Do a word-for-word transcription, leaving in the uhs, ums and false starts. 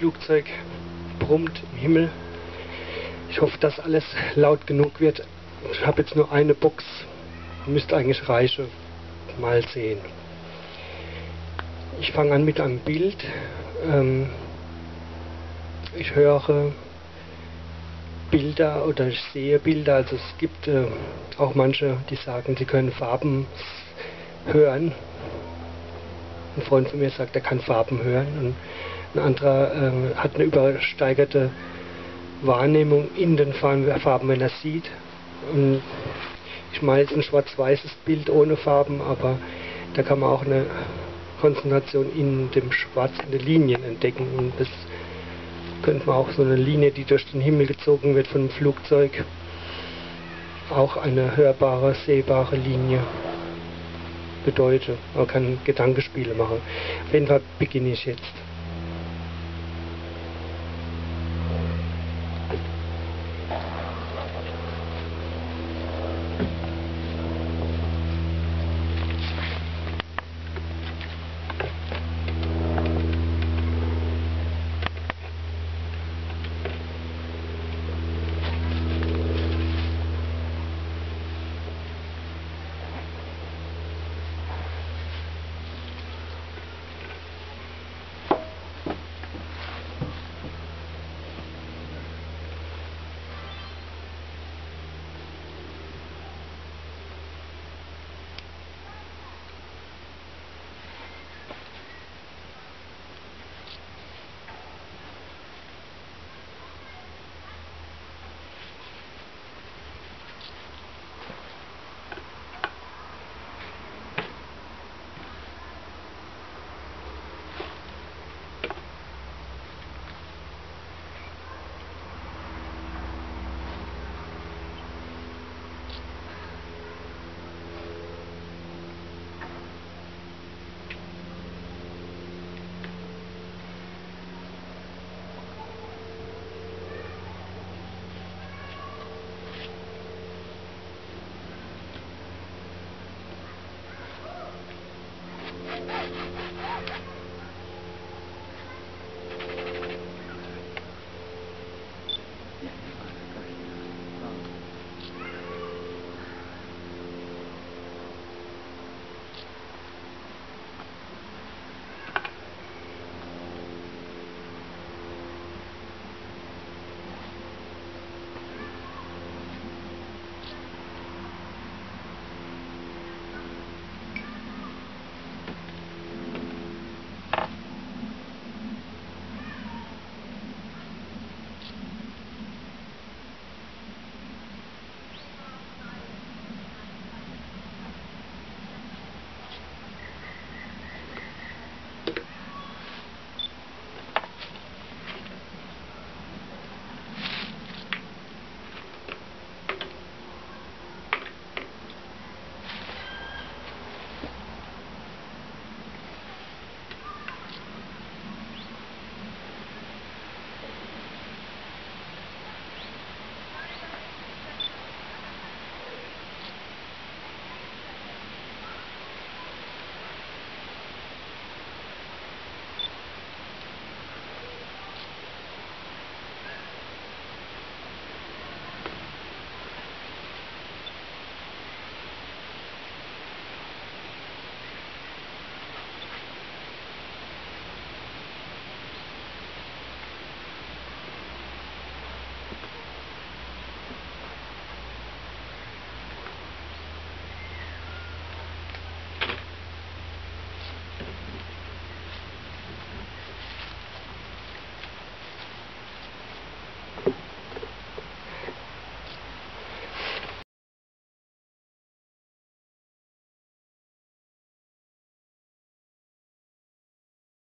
Flugzeug brummt im Himmel. Ich hoffe, dass alles laut genug wird. Ich habe jetzt nur eine Box, müsste eigentlich reichen. Mal sehen. Ich fange an mit einem Bild. Ähm, ich höre Bilder oder ich sehe Bilder. Also es gibt äh, auch manche, die sagen, sie können Farben hören. Ein Freund von mir sagt, er kann Farben hören. Und ein anderer äh, hat eine übersteigerte Wahrnehmung in den Farben, wenn er sieht. Und ich meine jetzt ein schwarz-weißes Bild ohne Farben, aber da kann man auch eine Konzentration in dem Schwarz, in den Linien entdecken. Und das könnte man auch so eine Linie, die durch den Himmel gezogen wird von einem Flugzeug, auch eine hörbare, sehbare Linie bedeuten. Man kann Gedankenspiele machen. Auf jeden Fall beginne ich jetzt.